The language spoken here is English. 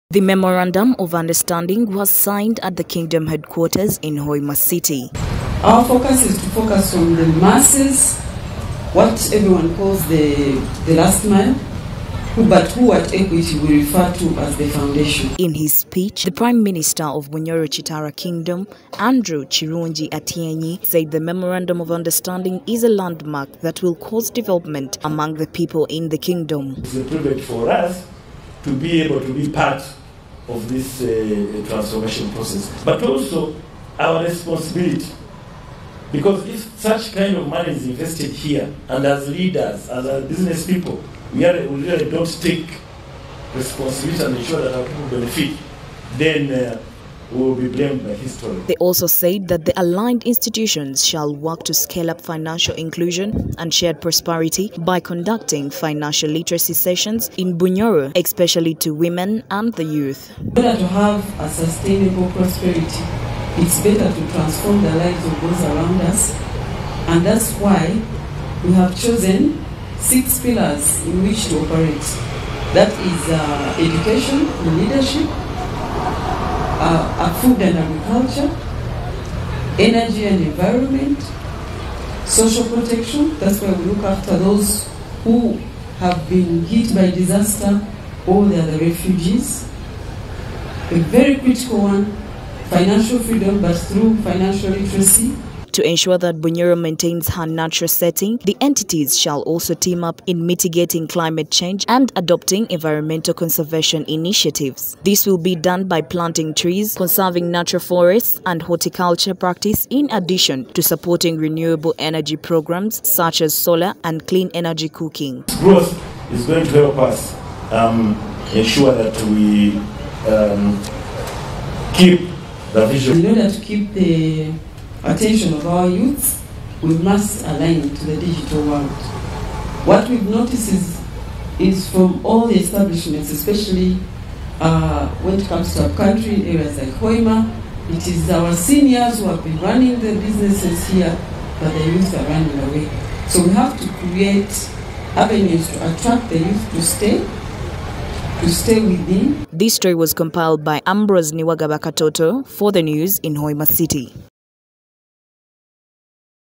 The Memorandum of Understanding was signed at the Kingdom headquarters in Hoima City. Our focus is to focus on the masses, what everyone calls the last mile, but who at Equity we refer to as the foundation. In his speech, the Prime Minister of Bunyoro Chitara Kingdom, Andrew Chirungi Atienyi, said the Memorandum of Understanding is a landmark that will cause development among the people in the kingdom. It's a privilege for us to be able to be part of this transformation process, but also our responsibility. Because if such kind of money is invested here, and as leaders, as business people, we really don't take responsibility and ensure that our people benefit, then we will be blamed by history. They also said that the aligned institutions shall work to scale up financial inclusion and shared prosperity by conducting financial literacy sessions in Bunyoro, especially to women and the youth. In order to have a sustainable prosperity, it's better to transform the lives of those around us, and that's why we have chosen 6 pillars in which to operate. That is education and leadership, food and agriculture, energy and environment, social protection. That's why we look after those who have been hit by disaster or they are the refugees. A very critical one, financial freedom, but through financial literacy. To ensure that Bunyoro maintains her natural setting, the entities shall also team up in mitigating climate change and adopting environmental conservation initiatives. This will be done by planting trees, conserving natural forests and horticulture practice, in addition to supporting renewable energy programs such as solar and clean energy cooking. Growth is going to help us ensure that we keep the vision. In order to keep the attention of our youth, we must align to the digital world. What we've noticed is from all the establishments, especially when it comes to our country, areas like Hoima, it is our seniors who have been running the businesses here, but the youth are running away. So we have to create avenues to attract the youth to stay within. This story was compiled by Ambrose Niwagaba Katoto for the news in Hoima City.